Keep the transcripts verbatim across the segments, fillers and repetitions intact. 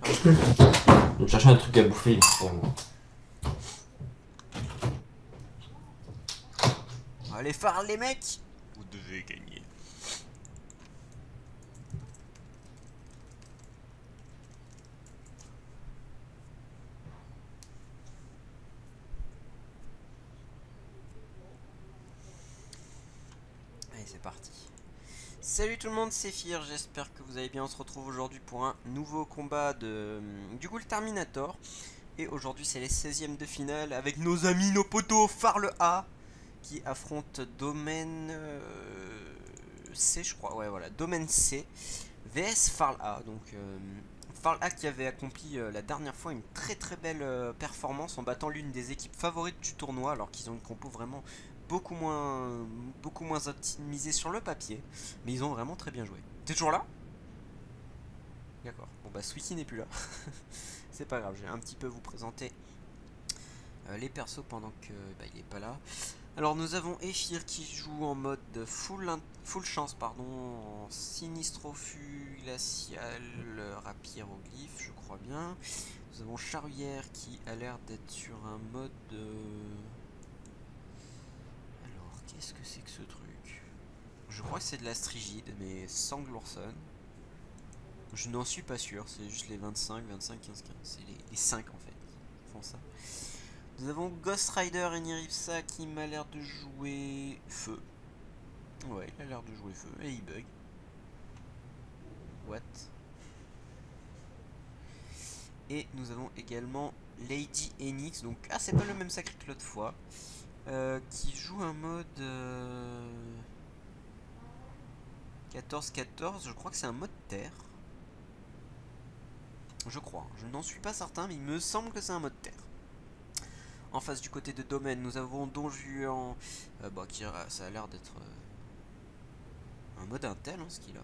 Je vais chercher un truc à bouffer. Vraiment. Allez, phare les mecs. Vous devez gagner. Allez, c'est parti. Salut tout le monde, c'est Fir, j'espère que vous allez bien. On se retrouve aujourd'hui pour un nouveau combat de du Ghoul Terminator. Et aujourd'hui c'est les seizièmes de finale avec nos amis, nos potos, Farle A qui affrontent Domaine euh, C, je crois. Ouais, voilà, Domaine C V S Farle A. Donc euh, Farle A qui avait accompli euh, la dernière fois une très très belle euh, performance en battant l'une des équipes favorites du tournoi, alors qu'ils ont une compo vraiment beaucoup moins beaucoup moins optimisée sur le papier, mais ils ont vraiment très bien joué. T'es toujours là? D'accord. Bon bah Swiki n'est plus là. C'est pas grave, j'ai un petit peu vous présenter euh, les persos pendant que bah, il est pas là. Alors nous avons Ephir qui joue en mode full, full chance, pardon, en Sinistrofu, glacial, rapieroglyphe, je crois bien. Nous avons Charrière qui a l'air d'être sur un mode... Euh... Alors, qu'est-ce que c'est que ce truc? Je crois que c'est de la strigide, mais sans Glorson. Je n'en suis pas sûr, c'est juste les vingt-cinq, vingt-cinq, quinze, quinze. C'est les, les cinq en fait qui font ça. Nous avons Ghost Rider et Niripsa qui m'a l'air de jouer feu. Ouais, il a l'air de jouer feu. Et il bug. What? Et nous avons également Lady Enix. Donc, ah, c'est pas le même sacré que l'autre fois. Euh, qui joue un mode euh, quatorze quatorze. Je crois que c'est un mode terre. Je crois. Je n'en suis pas certain, mais il me semble que c'est un mode terre. En face du côté de domaine, nous avons Don Juan. Euh, bah, qui, ça a l'air d'être euh, un mode intel, hein, ce qu'il a.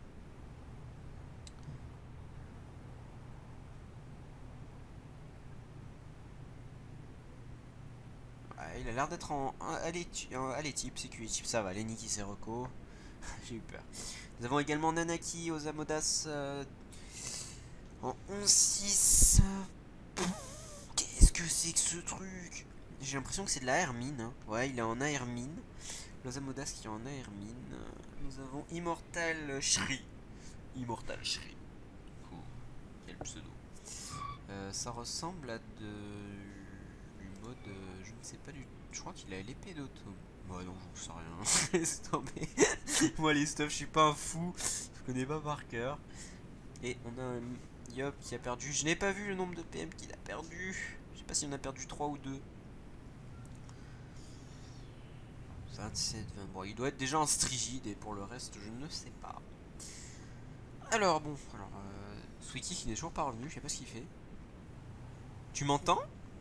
Ouais, il a l'air d'être en allez type, C Q type, ça va, Lenny qui s'est reco. J'ai eu peur. Nous avons également Nanaki, Osamodas euh, en onze six. Qu'est-ce que c'est que ce truc? J'ai l'impression que c'est de la Hermine. Hein. Ouais, il est en Hermine. Osamodas qui est en Hermine. Nous avons Immortal Shri. Immortal Shri. Cool. Quel pseudo. Euh, ça ressemble à de... du mode... Euh, je ne sais pas du tout. Je crois qu'il a l'épée d'auto. Bah non, j'en sais rien. Laisse tomber. Moi les stuff, je suis pas un fou. Je connais pas par cœur. Et on a un Yop qui a perdu. Je n'ai pas vu le nombre de P M qu'il a perdu. Je sais pas si on a perdu trois ou deux. vingt-sept, vingt. Bon, il doit être déjà en strigide et pour le reste, je ne sais pas. Alors bon, alors euh, Swiki qui n'est toujours pas revenu, je sais pas ce qu'il fait. Tu m'entends?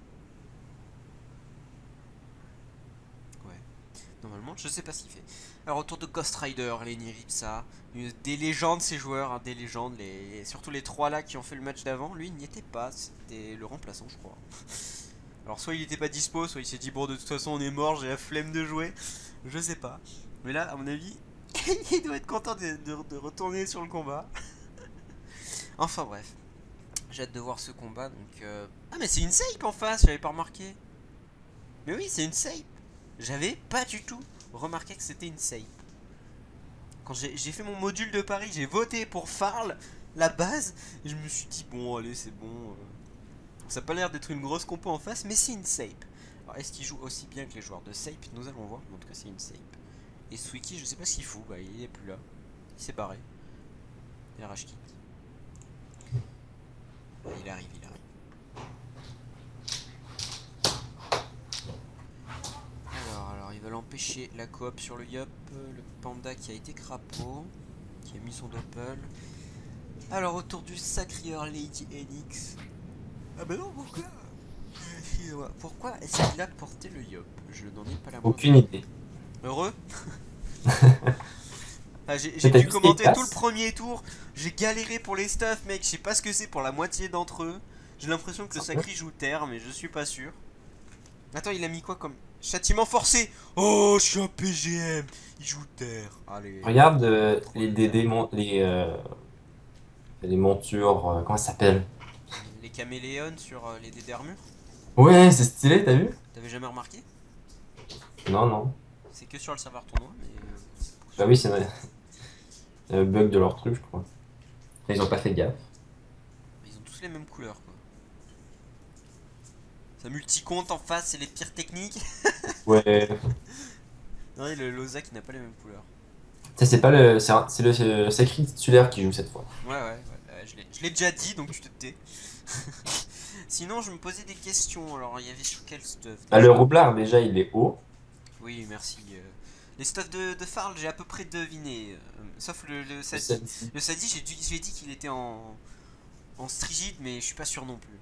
Ouais. Normalement, je sais pas ce qu'il fait. Alors autour de Ghost Rider, les Niripsa, des légendes ces joueurs, hein, des légendes, les... surtout les trois là qui ont fait le match d'avant, lui il n'y était pas, c'était le remplaçant je crois. Alors soit il était pas dispo, soit il s'est dit bon de toute façon on est mort, j'ai la flemme de jouer, je sais pas. Mais là à mon avis, il doit être content de, de, de retourner sur le combat. Enfin bref, j'ai hâte de voir ce combat donc... Euh... Ah mais c'est une sape en face, j'avais pas remarqué. Mais oui c'est une sape. J'avais pas du tout remarqué que c'était une sape. Quand j'ai fait mon module de Paris, j'ai voté pour Farle, la base, et je me suis dit bon allez c'est bon. Euh... Ça n'a pas l'air d'être une grosse compo en face, mais c'est une sape. Alors est-ce qu'il joue aussi bien que les joueurs de sape? Nous allons voir, en tout cas c'est une sape. Et Swiki, je sais pas ce qu'il fout, bah il est plus là. Il s'est barré. Il rage kit. Il arrive, il arrive. Alors, alors ils veulent empêcher la coop sur le Yop. Le panda qui a été crapaud, qui a mis son doppel. Alors autour du sacrieur Lady Enix. Ah bah non, pourquoi Pourquoi est-ce qu'il a porté le Yop? Je n'en ai pas la moindre. Aucune idée. Heureux. Ah, j'ai dû commenter tout le premier tour. J'ai galéré pour les stuff, mec. Je sais pas ce que c'est pour la moitié d'entre eux. J'ai l'impression que le sacré joue terre, mais je suis pas sûr. Attends, il a mis quoi comme châtiment forcé? Oh, je suis un P G M. Il joue terre. Allez. Regarde euh, les, des, des, les, euh, les montures, euh, comment ça s'appelle? caméléons sur euh, les dés d'armure. Ouais, c'est stylé, t'as vu? T'avais jamais remarqué? Non, non. C'est que sur le serveur tournoi, mais. euh, pour Bah ceux oui, qui- c'est un bug de leur truc, je crois. Ils ont pas fait gaffe. Ils ont tous les mêmes couleurs quoi. Ça multi-compte en face, c'est les pires techniques. Ouais. Non, et le Loza qui n'a pas les mêmes couleurs. Ça, c'est pas le. C'est un- c'est le c'est le Sacred titulaire qui joue cette fois. Ouais, ouais, ouais, ouais, je l'ai- je l'ai déjà dit donc tu te tais. Sinon, je me posais des questions. Alors, il y avait sur quel stuff Bah, le déjà? roublard, déjà, il est haut. Oui, merci. euh. Les stuffs de, de Farl, j'ai à peu près deviné. euh, Sauf le, le Le Sadi. Sadissi. Le Sadi, j'ai dû- j'ai dit qu'il était en, en Strigide, mais je suis pas sûr non plus.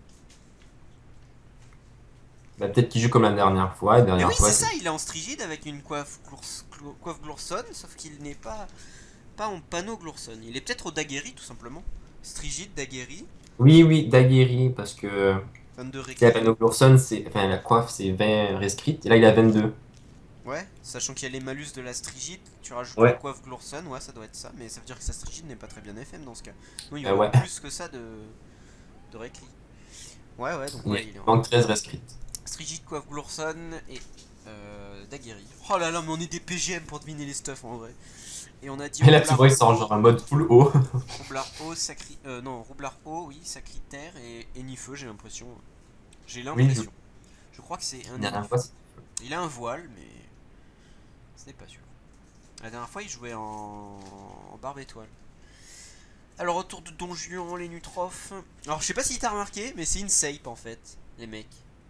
Bah, peut-être qu'il joue comme la dernière fois. La Mais oui, dernière c'est fois, ça, c'est. il est en Strigide avec une coiffe, glours- glo- coiffe Glourson, sauf qu'il n'est pas, pas en panneau Glourson. Il est peut-être au Daguerri, tout simplement. Strigide, Daguerri, Oui, oui, Daguerri, parce que. vingt-deux C'est la récrit. Panoplourson, c'est. Enfin, la coiffe, c'est vingt rescrites. Et là, il a vingt-deux. Ouais, sachant qu'il y a les malus de la Strigide, tu rajoutes la Ouais. coiffe Glourson, ouais, ça doit être ça, mais ça veut dire que sa Strigide n'est pas très bien F M dans ce cas. Non, il y Euh, aurait ouais. plus que ça de, de récrit. Ouais, ouais, donc Il ouais, il est en manque treize rescrites. Strigide, coiffe Glourson et euh, Daguerri. Oh là là, mais on est des P G M pour deviner les stuffs en vrai. Et on a dit Et là, tu Roublard vois, il sort haut, genre un mode full haut. Roublard haut, sacri... Euh, non, Roublard haut, oui, sacritaire et, et Nifeu, j'ai l'impression. J'ai Oui, je... l'impression. Je crois que c'est un la dernière Nifeu. fois, c'est. Il a un voile, mais ce n'est pas sûr. La dernière fois, il jouait en, en barbe étoile. Alors, autour de Don Juan, les Nutrophes. Alors, je sais pas si t'as remarqué, mais c'est une Sape en fait, les mecs.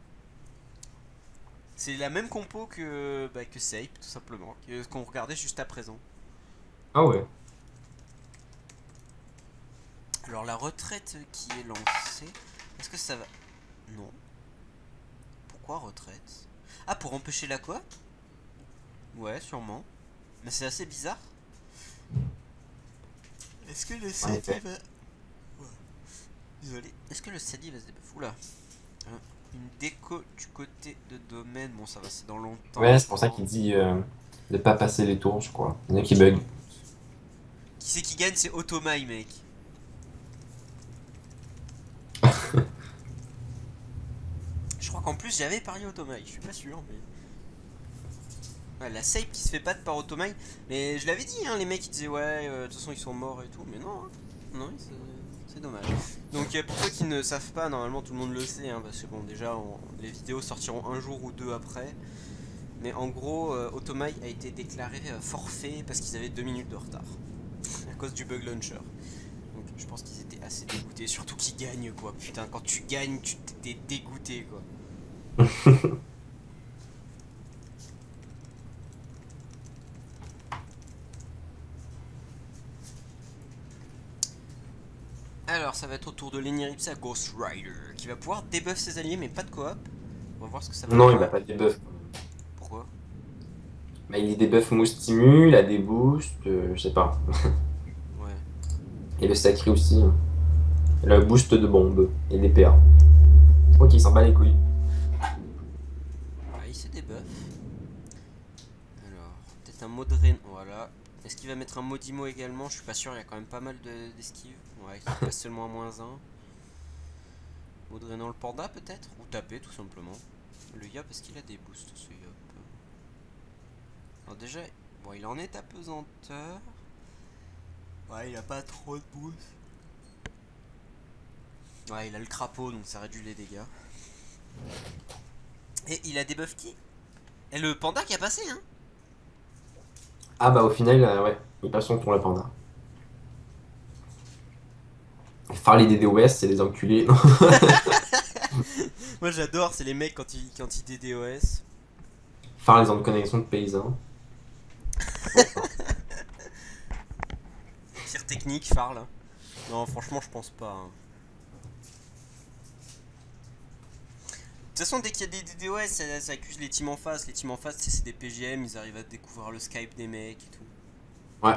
C'est la même compo que, bah, que Sape, tout simplement, que ce qu'on regardait juste à présent. Ah ouais. Alors, la retraite qui est lancée, est-ce que ça va. Non. Pourquoi retraite? Ah, pour empêcher la quoi? Ouais, sûrement. Mais c'est assez bizarre. Est-ce que le En Sadi effet. va. Ouais. Désolé. Est-ce que le Sadi va se débuffer? Oula. Hein, une déco du côté de domaine. Bon, ça va, c'est dans longtemps. Ouais, c'est pour ça qu'il dit euh, de pas passer les tours, je crois. Il y en a qui Je m'en bug. doute. Qui c'est qui gagne? C'est Automai, mec. Je crois qu'en plus j'avais parié Automai. Je suis pas sûr, mais. Ouais, la Sape qui se fait battre par Automai. Mais je l'avais dit, hein, les mecs ils disaient ouais, euh, de toute façon ils sont morts et tout. Mais non, hein. Non, c'est- c'est dommage. Donc euh, pour ceux qui ne savent pas, normalement tout le monde le sait, hein, parce que bon, déjà on- les vidéos sortiront un jour ou deux après. Mais en gros, euh, Automai a été déclaré euh, forfait parce qu'ils avaient deux minutes de retard. À cause du bug launcher. Donc je pense qu'ils étaient assez dégoûtés, surtout qu'ils gagnent quoi. Putain, quand tu gagnes, tu t'es dégoûté quoi. Alors ça va être au tour de Leniripsa Ghost Rider qui va pouvoir debuff ses alliés mais pas de coop. On va voir ce que ça va Non, faire. il a pas de debuff. Pourquoi? Bah, il debuff Moustimu, il a des boosts, euh, je sais pas. Ouais. Et le sacré aussi. Hein. Il a le boost de bombe et des P A. Je crois qu'il s'en bat les couilles. Ah, il se debuff. Alors, peut-être un Modren. Voilà. Est-ce qu'il va mettre un Modimo également? Je suis pas sûr, il y a quand même pas mal d'esquives. Ouais, il passe seulement à moins un. Modrenant le panda peut-être? Ou taper tout simplement. Le Yop, est-ce qu'il a des boosts ce Yop? Alors déjà, bon, il en est à pesanteur. Ouais, il a pas trop de boost. Ouais, il a le crapaud, donc ça réduit les dégâts. Et il a des buffs qui? Et le panda qui a passé, hein? Ah bah au final, euh, ouais, il passe son tour le panda. Farley des D O S, c'est les enculés. Moi j'adore, c'est les mecs quand ils, quand ils D D O S. Farley les de connexion de paysans. Tir technique, Farl. Non, franchement, je pense pas. Hein. De toute façon, dès qu'il y a des D D O S, ça, ça accuse les teams en face. Les teams en face, c'est des P G M, ils arrivent à découvrir le Skype des mecs et tout. Ouais.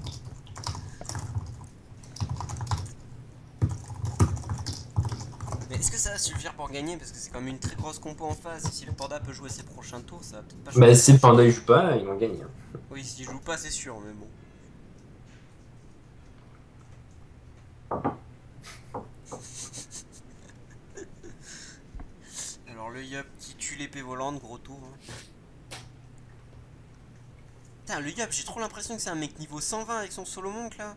Mais est-ce que ça va suffire pour gagner? Parce que c'est quand même une très grosse compo en face. Et si le panda peut jouer ses prochains tours, ça va peut-être pas changer. Bah si le panda il joue pas, ils vont gagner. Hein. Oui, s'il joue pas, c'est sûr, mais bon. Alors le Yup qui tue l'épée volante, gros tour. Hein. Putain, le Yup, j'ai trop l'impression que c'est un mec niveau cent vingt avec son solo monk là.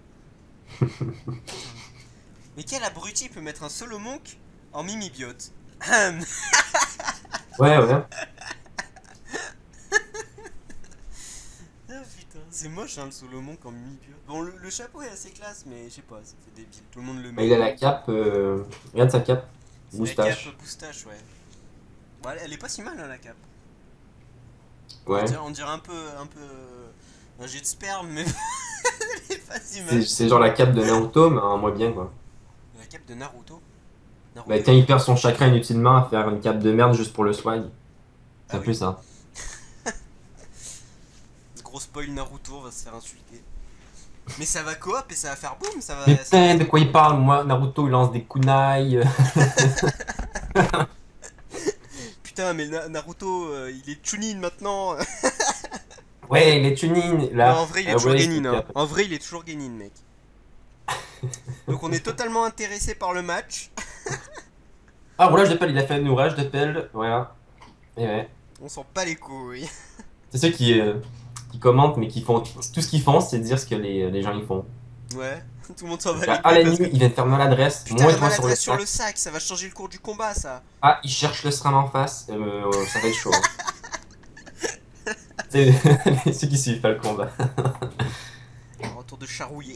Mais quel abruti peut mettre un solo monk en mimibiote? Ouais, ouais. Ah putain, c'est moche hein, le solo monk en mimibiote. Bon, le, le chapeau est assez classe, mais je sais pas, ça fait débile. Tout le monde le met. Il a la cape. Euh... Regarde sa cape. C'est Moustache. la cape moustache, ouais. Bon, elle, elle est pas si mal hein, la cape. Ouais. On dirait, on dirait un peu, un peu euh, un jet de sperme, mais elle est pas si mal. C'est genre la cape de Naruto, mais en moins bien quoi. La cape de Naruto. Naruto. Bah quand il perd son chakra inutilement à faire une cape de merde juste pour le swag. C'est Ah un oui. peu ça. Gros spoil, Naruto va se faire insulter. Mais ça va coop et ça va faire boum, ça va. Mais ça putain, va- de quoi il parle? Moi, Naruto il lance des kunai. euh. Putain, mais Na- Naruto, euh, il est Chunin maintenant. Ouais, les tunings là. Non, en vrai, il est Ah toujours ouais, Genin. Hein. c'est- En vrai, il est toujours Genin, mec. Donc on est totalement intéressé par le match. Ah, roulage de pelle, il a fait un roulage de pelle. Voilà. Et ouais. On s'en bat les couilles. C'est ceux qui, euh, qui commentent, mais qui font. Tout ce qu'ils font, c'est dire ce que les, les gens ils font. Ouais, tout le monde s'en bat les Ah, couilles. la Parce nuit, que... il vient de faire maladresse. Putain, Moi, la je vois sur le maladresse sur sac. le sac, ça va changer le cours du combat, ça. Ah, il cherche le SRAM en face. Euh, euh, ça va être chaud. Hein. C'est ceux qui suivent pas le combat. Retour de Charouillère.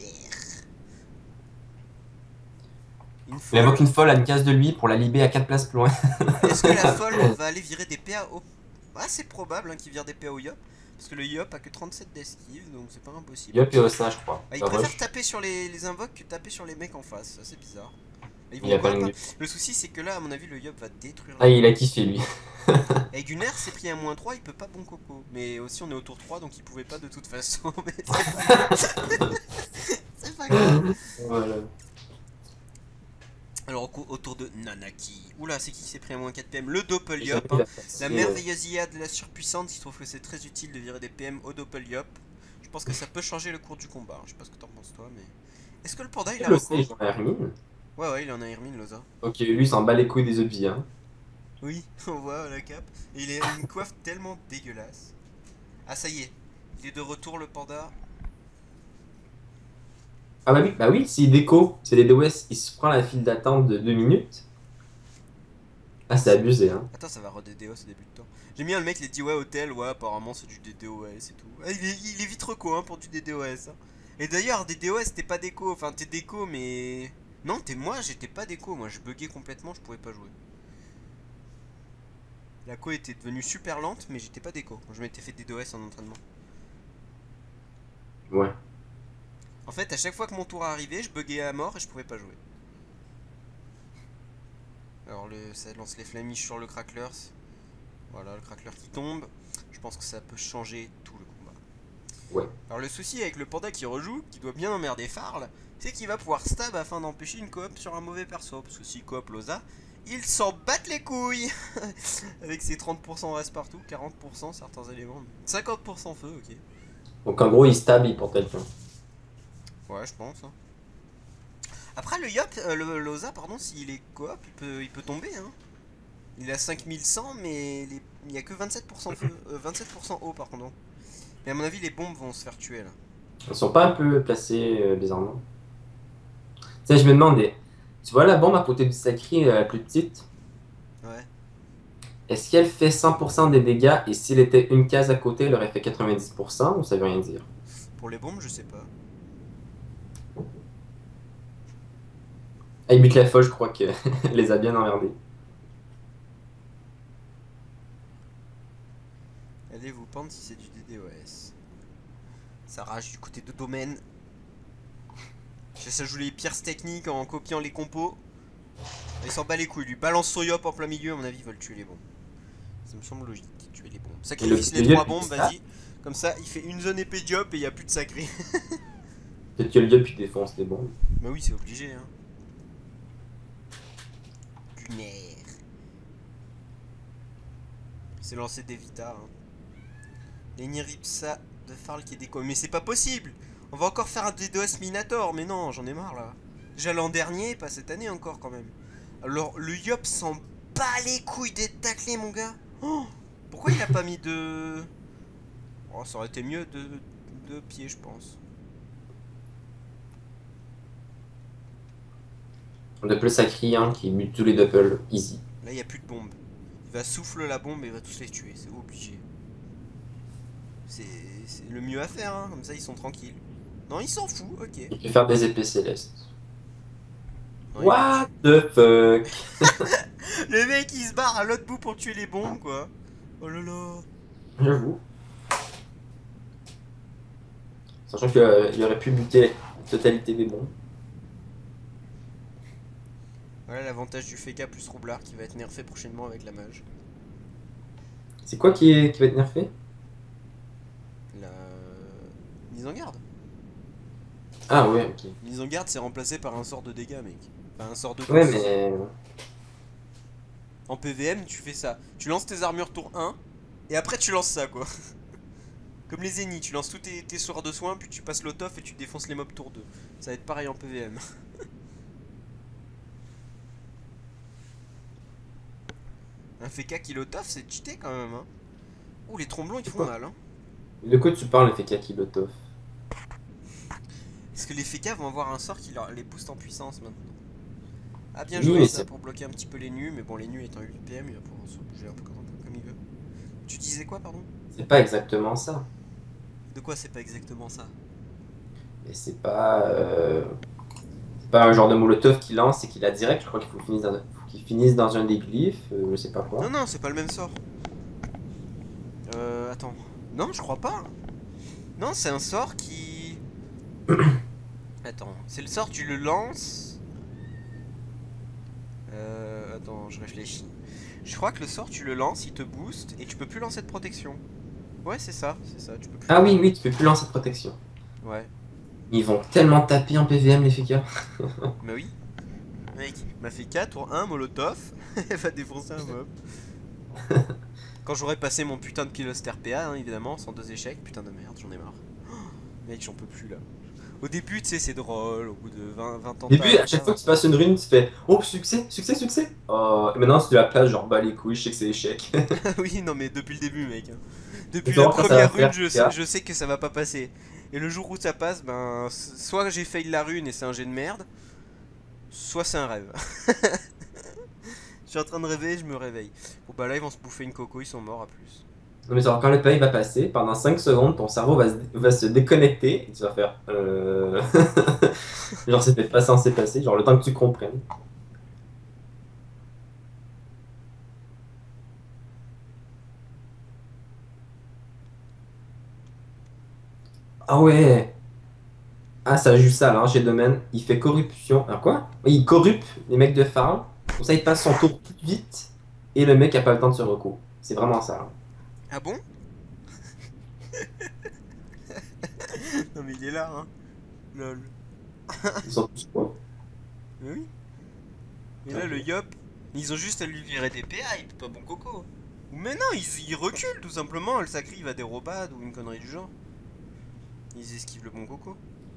Une Il folle. invoque une folle à une case de lui pour la libérer à quatre places plus loin. Est-ce que la folle va aller virer des P A au... Ah, c'est probable hein, qu'il vire des P A au Yop. Parce que le Yop a que trente-sept d'esquive, donc c'est pas impossible. Yop et Ossa, je crois. Ah, il Ça préfère rush. taper sur les, les invoques que taper sur les mecs en face, ça c'est bizarre. Ils vont Il a quoi, pas une- pas. Le souci c'est que là, à mon avis, le Yop va détruire. Ah, il a kiffé lui. Et Gunner s'est pris un moins trois, il peut pas bon coco. Mais aussi on est au tour trois, donc il pouvait pas de toute façon. Mais c'est pas grave. C'est pas grave. Voilà. Alors au, cou- au tour de Nanaki. Oula, c'est qui qui s'est pris un moins quatre P M? Le Doppel Il Yop. a Hein. passé, La euh, merveilleuse I A de la surpuissante, il se trouve que c'est très utile de virer des P M au Doppel Yop. Je pense que ça peut changer le cours du combat. Je sais pas ce que t'en penses toi, mais. Est-ce que le panda il a Le un C, j'en ai Hermine. Ouais, ouais, il en a Hermine, Loza. Ok, lui, il s'en bat les couilles des E P I. Hein. Oui, on voit la cape. Et il a une coiffe tellement dégueulasse. Ah, ça y est. Il est de retour, le panda. Ah bah oui, bah oui, s'il déco, c'est les D O S, il se prend la file d'attente de deux minutes. Ah, c'est abusé, hein. Attends, ça va re-D D O ce début de temps. J'aime bien le mec, il a dit ouais, hôtel, ouais, apparemment c'est du D D O S et tout. Ah, il, est, il est vite reco hein, pour du D D O S. Hein. Et d'ailleurs, D D O S, t'es pas déco. Enfin, t'es déco, mais. Non, t'es moi, j'étais pas déco. Moi, je buguais complètement, je pouvais pas jouer. La co était devenue super lente, mais j'étais pas déco. Je m'étais fait D D O S en entraînement. Ouais. En fait, à chaque fois que mon tour arrivait, je buguais à mort et je pouvais pas jouer. Alors, le, ça lance les flamiches sur le Cracklers. Voilà, le Crackler qui tombe. Je pense que ça peut changer tout le combat. Ouais. Alors, le souci avec le panda qui rejoue, qui doit bien emmerder Farl, c'est qu'il va pouvoir stab afin d'empêcher une coop sur un mauvais perso. Parce que s'il coop Loza, il s'en battent les couilles. Avec ses trente pour cent reste partout, quarante pour cent certains éléments, cinquante pour cent feu, ok. Donc en gros, il stab, il porte quelqu'un. Ouais, je pense. Hein. Après, le Yop, euh, le Loza, pardon, s'il est coop, il peut, il peut tomber. Hein. Il a cinq mille cent, mais les... il n'y a que vingt-sept pour cent feu, euh, vingt-sept pour cent eau, par contre. Mais à mon avis, les bombes vont se faire tuer là. Ils sont pas un peu placés euh, bizarrement. Tu sais, je me demandais, tu vois la bombe à côté du sacré, euh, la plus petite, Ouais. est-ce qu'elle fait cent pour cent des dégâts et s'il était une case à côté, elle aurait fait quatre-vingt-dix pour cent ou ça veut rien dire? Pour les bombes, je sais pas. Ah, il bute la folle, je crois qu'elle les a bien emmerdés. Allez vous pendre si c'est du D D O S. Ça rage du côté de domaine. Ça joue les pires techniques en copiant les compos. Il s'en bat les couilles, lui balance son Yop en plein milieu, à mon avis, il va le tuer les bombes. Ça me semble logique, tuer les bombes. Sacrifice le- les le trois Yop, bombes, il se vas-y. Comme ça, il fait une zone épée Yop et il n'y a plus de sacré. Peut-être que le diable, il défonce les bombes. Bah oui, c'est obligé, hein. lunaire. C'est lancé d'Evita. Hein. L'Eniripsa de Farl qui est déco. Mais c'est pas possible. On va encore faire un DDoS Minator. Mais non, j'en ai marre là. Déjà l'an dernier, pas cette année encore quand même. Alors le Yop s'en bat les couilles d'être taclé mon gars. Oh, pourquoi il a pas mis de... Oh, ça aurait été mieux de, de pied je pense. De plus, ça crie hein, qui bute tous les doubles easy. Là, il n'y a plus de bombe. Il va souffler la bombe et il va tous les tuer. C'est obligé. C'est le mieux à faire, hein. Comme ça, ils sont tranquilles. Non, il s'en fout, ok. Il peut faire des épées célestes. Non, What the fuck? Le mec, il se barre à l'autre bout pour tuer les bombes, quoi. Oh là là. J'avoue. Sachant qu'il euh, aurait pu buter la totalité des bombes. Voilà l'avantage du Feka plus Roublard qui va être nerfé prochainement avec la mage. C'est quoi qui, est, qui va être nerfé? La mise en garde. Ah ouais, ok. Mise en garde, c'est remplacé par un sort de dégâts, mec. Enfin, un sort de Ouais, pouce. mais... En P V M, tu fais ça. Tu lances tes armures tour un, et après tu lances ça, quoi. Comme les ennemis, tu lances tous tes, tes sorts de soins, puis tu passes l'autof et tu défonces les mobs tour deux. Ça va être pareil en P V M. Un Feka qui l'autof, c'est cheaté quand même, hein. Ouh, les tromblons, ils font mal, hein. De quoi tu parles, le fait Kilotov? Parce que les Feka vont avoir un sort qui leur, les booste en puissance maintenant. Ah, bien Oui, joué mais ça c'est- pour bloquer un petit peu les nus, mais bon, les nus étant huit P M, il va pouvoir se bouger un peu comme, comme il veut. Tu disais quoi, pardon? C'est pas exactement ça. De quoi c'est pas exactement ça? Mais c'est pas... euh, c'est pas un genre de molotov qu'il lance et qu'il a direct. Je crois qu'il faut finir dans... faut qu'il finisse dans un des glyphes, euh, je sais pas Non, quoi. non, c'est pas le même sort. Euh, attends. Non, je crois pas. Non, c'est un sort qui... Attends, c'est le sort, tu le lances... Euh, attends, je réfléchis. Je crois que le sort, tu le lances, il te booste, et tu peux plus lancer de protection. Ouais, c'est ça, c'est ça, tu peux plus Ah oui, lancer. oui, tu peux plus lancer de protection. Ouais, Ils vont tellement taper en P V M, les F K. bah oui. Mec, m'a fait quatre tour un, Molotov, elle va défoncer un mob. Quand j'aurai passé mon putain de pilote R P A, hein, évidemment, sans deux échecs, putain de merde, j'en ai marre. Oh, mec, j'en peux plus là. Au début, tu sais, c'est drôle, au bout de vingt, vingt ans Au début, à chaque fois que tu passes une rune, tu fais oh succès, succès, succès. Oh, et maintenant, si tu la places, genre bah les couilles, je sais que c'est échec. Oui, non, mais depuis le début, mec. Hein. Depuis Tu la vois, quand ça va première rune, faire, je, F K. je sais que ça va pas passer. Et le jour où ça passe, ben, soit j'ai fail la rune et c'est un jet de merde, soit c'est un rêve. Je suis en train de rêver, je me réveille. Bon, bah là, ils vont se bouffer une coco, ils sont morts à plus. Non, mais genre, quand le pays va passer, pendant cinq secondes, ton cerveau va se, va se déconnecter et tu vas faire euh... genre, c'était pas censé passer, genre le temps que tu comprennes. Ah ouais! Ah, ça joue ça, alors, j'ai domaine. Il fait corruption. Ah, quoi? Oui, il corrupte les mecs de farm. Comme ça, il passe son tour tout vite. Et le mec a pas le temps de se recours. C'est vraiment ça. Hein. Ah bon? Non, mais il est là, hein. Lol. Ils sont tous quoi? Mais oui. Et là, le Yop, ils ont juste à lui virer des P A, il est pas bon coco. Mais non, ils, ils reculent tout simplement, le sacré il va des robades ou une connerie du genre. Ils esquivent le bon coco.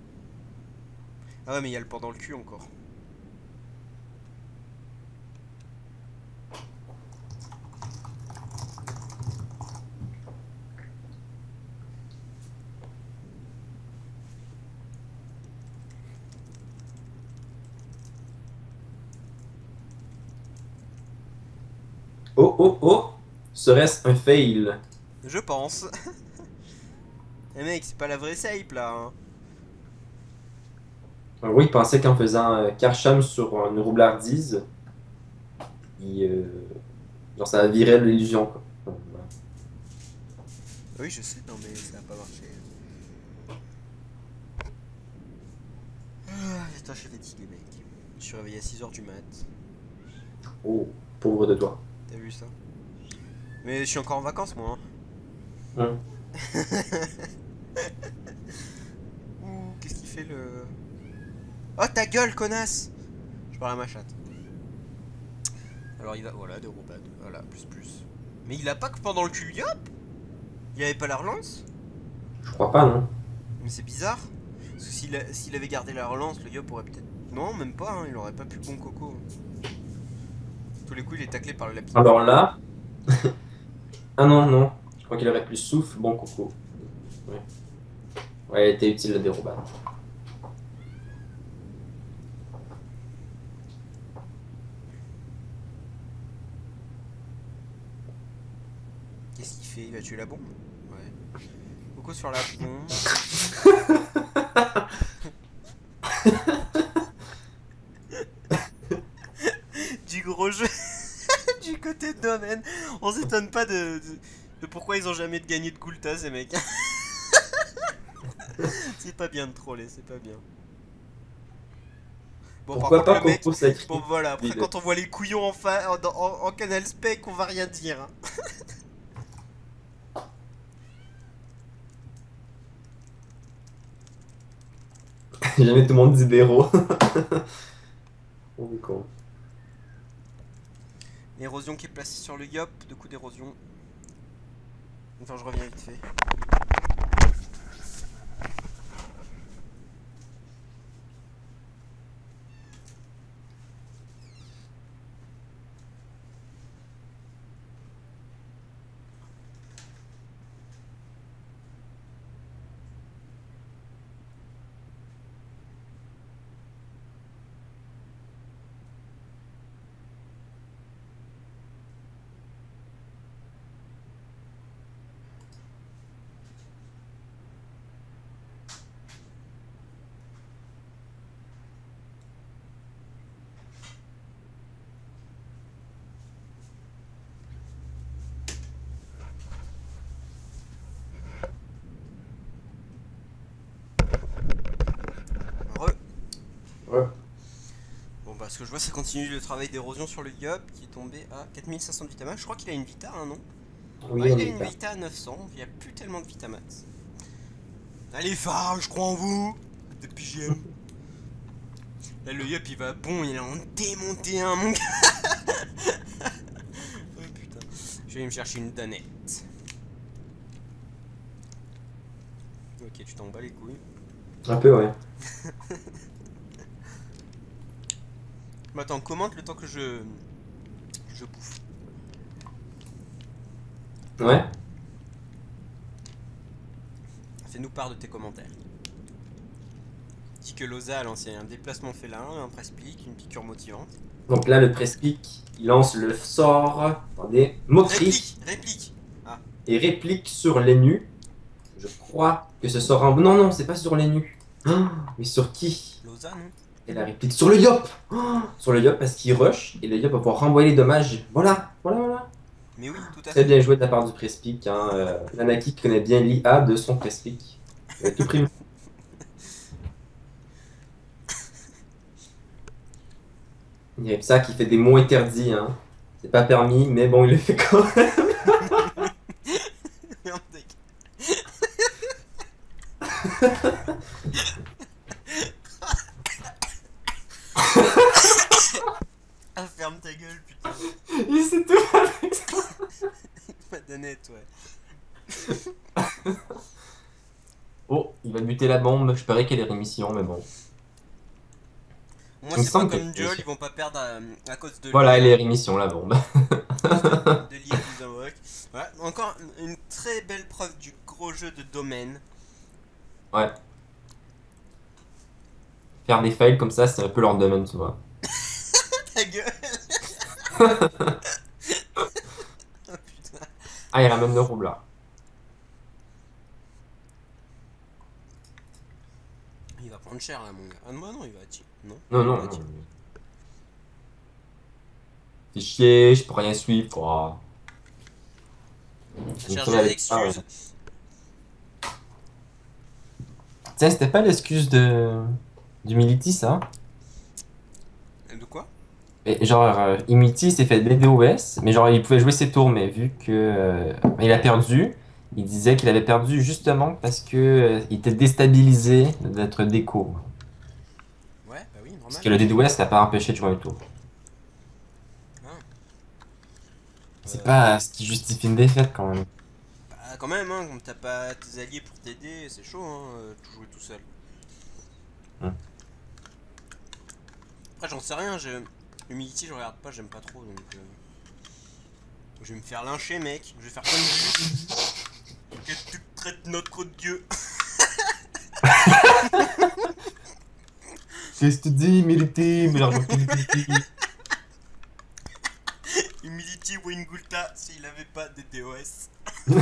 Ah ouais, mais il y a le port dans le cul encore. Oh, oh, oh! Serait-ce un fail? Je pense. Eh mec, c'est pas la vraie sape là. Hein. Alors, oui, il pensait qu'en faisant euh, Karcham sur une roublardise, il, euh, genre, ça virait l'illusion. Quoi. Ouais. Oui, je sais, non mais ça a pas marché. Ah, putain, je suis fatigué, mec. Je suis réveillé à six heures du mat. Oh, pauvre de toi. T'as vu ça? Mais je suis encore en vacances, moi. Hein. Hum. Ouh, qu'est-ce qu'il fait le... Oh, ta gueule, connasse! Je parle à ma chatte. Alors il va, voilà, des robades, voilà, plus plus. Mais il a pas que pendant le cul, hop. Il avait pas la relance. Je crois pas, non. Mais c'est bizarre. Parce que s'il a- s'il avait gardé la relance, le Yop aurait peut-être... Non, même pas, hein, il aurait pas pu bon coco. Tous les coups, il est taclé par le lapin. Alors là... Ah non, non. Je crois qu'il aurait plus souffle, bon coco. Ouais, ouais, elle était utile la dérobade. Qu'est-ce qu'il fait? Il va tuer la bombe? Ouais. Coco sur la bombe. Du gros jeu du côté de domaine. On s'étonne pas de, de, de pourquoi ils ont jamais gagné de Gulta ces mecs. C'est pas bien de troller, c'est pas bien. Bon, par Pourquoi contre, pas le mec. Coco sacré? Bon, voilà, après, quand on voit les couillons en, fa... en, en, en canal spec, on va rien dire. Hein. Jamais tout le monde dit Béro. On est con. L'érosion qui est placée sur le Yop, deux coups d'érosion. Attends, je reviens vite fait. Re. Ouais. Bon, bah, ce que je vois, ça continue le travail d'érosion sur le Yop qui est tombé à quatre mille cinq cents de Vitamax. Je crois qu'il a une Vita, hein, non? Oui, Ouais, on il a est une pas. Vita à neuf cents, il n'y a plus tellement de Vitamax. Allez, Phare, je crois en vous! De P G M. Là, le Yop il va bon, il est en démonté un, mon gars! Oh putain. Je vais aller me chercher une danette. Ok, tu t'en bats les couilles. Un peu, ouais. Mais attends, commente le temps que je. Je bouffe. Ouais. Fais-nous part de tes commentaires. Dis que Loza a lancé un déplacement félin, un press-pick, une piqûre motivante. Donc là, le press-pick, il lance le sort. Attendez. Motrice. Réplique! Réplique! Ah, Et réplique sur les nus. Je crois que ce sort en... Non, non, c'est pas sur les nus. Ah, mais sur qui? Loza, non? Et la réplique sur le Yop. Ah, sur le Yop parce qu'il rush. Et le Yop va pouvoir renvoyer les dommages. Voilà, voilà, voilà. Mais oui, tout à Très fait. bien joué de la part du press-pick. Hein. Euh, Nanaki connaît bien l'I A de son press-pick. Il a tout pris. Il y a ça qui fait des mots interdits. Hein. C'est pas permis, mais bon, il le fait quand même. Merde, mec. Ah, ferme ta gueule, putain. Il sait tout avec ça. Ma danette, ouais. Oh, il va buter la bombe. Je parie qu'elle est rémission, mais bon. Moi, Il me c'est pas semble comme que- Diol, ils vont pas perdre à, à cause de Voilà, elle lui. est rémission, la bombe. De, de lier qu'ils invoquent. Voilà, encore une très belle preuve du gros jeu de domaine. Ouais. Faire des fails comme ça, c'est un peu leur domaine, tu vois. Ta gueule. Oh putain. Ah, il ramène le roublard. Il va prendre cher là, mon gars. Ah, moi non, il va attirer. Non, Non, il non, va non. attirer. C'est chier, je peux rien suivre. Oh. Je Je me cherche traîne des avec ça, excuses. ouais. Tiens, c'était pas l'excuse de... du Militi, ça? De quoi? Et genre, euh, Imiti s'est fait B D O S, mais genre, il pouvait jouer ses tours, mais vu que euh, il a perdu, il disait qu'il avait perdu justement parce que euh, il était déstabilisé d'être déco. Ouais, bah oui, Parce normal. que le D D O S l'a pas empêché de jouer un tour. Ah. C'est Euh, pas ce qui justifie une défaite quand même. Bah, quand même, hein, comme t'as pas tes alliés pour t'aider, c'est chaud, hein, euh, tout jouer tout seul. Hmm. Après, j'en sais rien, je... Humility, je regarde pas, j'aime pas trop, donc... euh, Je vais me faire lyncher, mec. Je vais faire comme Jules. Que tu traites notre dieu. Qu'est-ce que tu dis, Militi? Mais l'argent Militi. Humility Wayne Gulta s'il avait pas des D O S.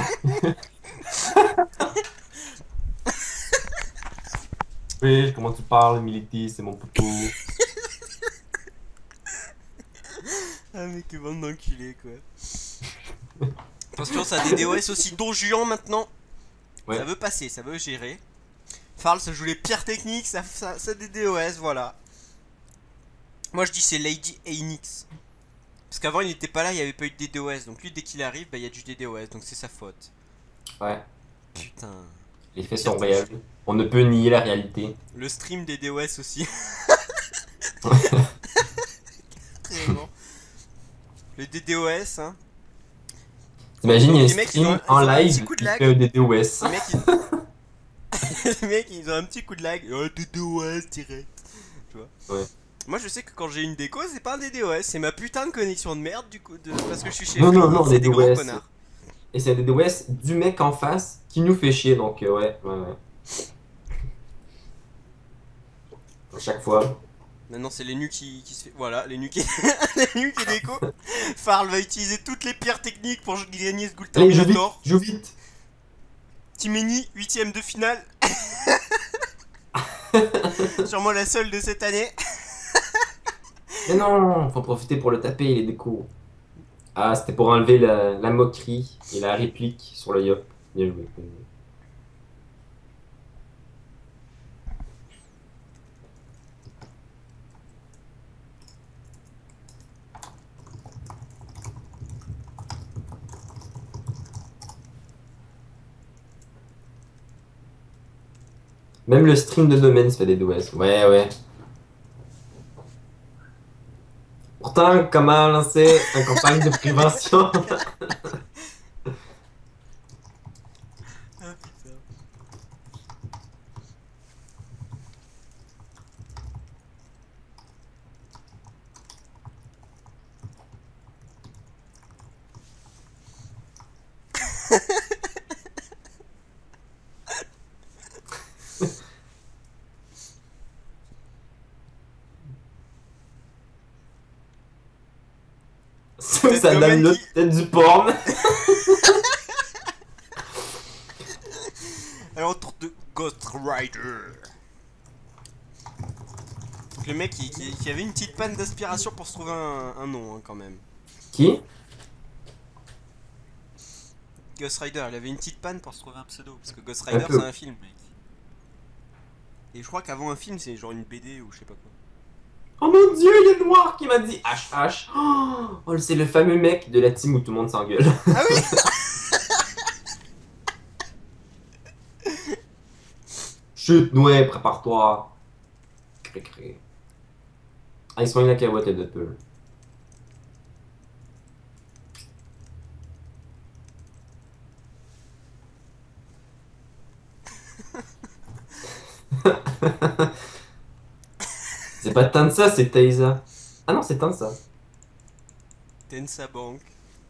Oui, comment tu parles, Militi? C'est mon popo. Ah, mais que bande d'enculés, quoi. Attention, ça a des D O S aussi Don Juan maintenant. Ça Ouais. veut passer, ça veut gérer. Farl, ça joue les pires techniques, ça, ça, ça a des D O S, voilà. Moi, je dis c'est Lady Ainix. Parce qu'avant, il n'était pas là, il n'y avait pas eu de D O S. Donc lui, dès qu'il arrive, bah, il y a du D O S, donc c'est sa faute. Ouais. Putain. Les faits Pire sont truc. réels. On ne peut nier la réalité. Le stream des D O S aussi. Vraiment. Le D O S, hein. T'imagines, il y a Donc un les mecs, ils ont, stream un- en ils ont un petit live coup de qui lag. fait un D D O S. Les mecs, ils... les mecs, ils ont un petit coup de lag. Oh, D D O S direct. Tu vois. Ouais. Moi, je sais que quand j'ai une déco, c'est pas un D D O S, c'est ma putain de connexion de merde du coup, de... parce que je suis chez Non, non, Free, non, c'est des gros D D O S. connards. Et c'est un D D O S du mec en face qui nous fait chier, donc euh, ouais, ouais, ouais. À chaque fois. Maintenant, c'est les nus qui, qui se fait. Voilà, les nus qui. les nus qui déco. Farl va utiliser toutes les pires techniques pour gagner ce Ghoul Allez, joue vite, Terminator. joue vite. Timeni, huitième de finale. Sûrement la seule de cette année. Mais non, faut profiter pour le taper, il est déco. Ah, c'était pour enlever la, la moquerie et la réplique sur le yop. Bien joué. Bien joué. Même le stream de domaine se fait des D O S. Ouais, ouais. Pourtant, comment lancer une campagne de prévention? Ah putain. Ça Peut-être ça domaine donne le qui- tête du porn. Alors, autour de Ghost Rider. Donc, le mec qui, qui- qui avait une petite panne d'aspiration pour se trouver un, un nom, hein, quand même. Qui? Ghost Rider, il avait une petite panne pour se trouver un pseudo. Parce que Ghost Un Rider, peu. c'est un film, mec. Et je crois qu'avant un film, c'est genre une B D ou je sais pas quoi. Oh mon dieu, il y a Noir qui m'a dit H H. Oh, c'est le fameux mec de la team où tout le monde s'engueule. Ah oui. Chut, Noué, prépare-toi. Cré, cré. Ah, ils soignent la carotte et de peu. C'est pas tant de ça, c'est Taisa. Ah non, c'est tant de ça. Tensa Bank.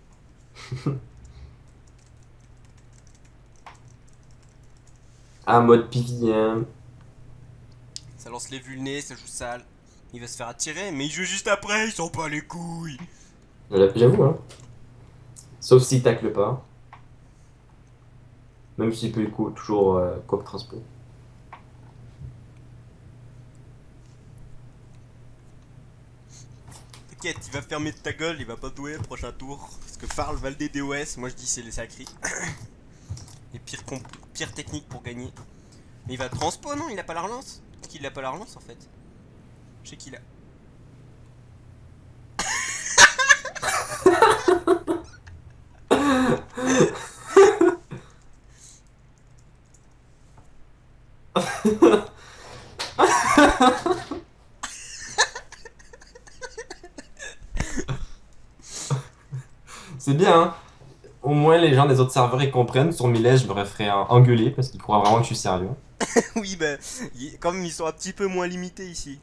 Ah, mode pivien. Ça lance les vulnés, ça joue sale. Il va se faire attirer, mais il joue juste après, ils sont pas les couilles. J'avoue, hein. Sauf s'il tacle pas. Même s'il peut coup, toujours euh, coop transpo. T'inquiète, il va fermer ta gueule, il va pas douer le prochain tour. Parce que Farl va le D D O S, moi je dis c'est les sacrés. Et pire, pire technique pour gagner. Mais il va transpo, non? Il a pas la relance? Est-ce qu'il a pas la relance en fait? Je sais qu'il a. C'est bien, hein. Au moins les gens des autres serveurs ils comprennent. Sur Miles, je me referais en- engueuler parce qu'ils croient vraiment que je suis sérieux. Oui, bah, y- quand même, ils sont un petit peu moins limités ici.